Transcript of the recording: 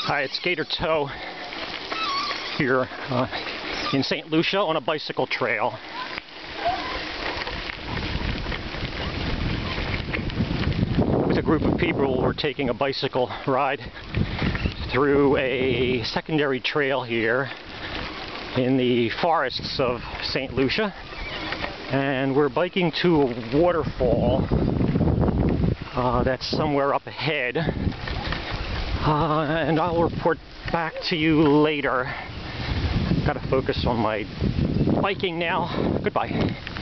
Hi, it's Gator Toe here in St. Lucia on a bicycle trail. With a group of people, we're taking a bicycle ride through a secondary trail here in the forests of St. Lucia. And we're biking to a waterfall that's somewhere up ahead. And I'll report back to you later. Gotta focus on my biking now. Goodbye.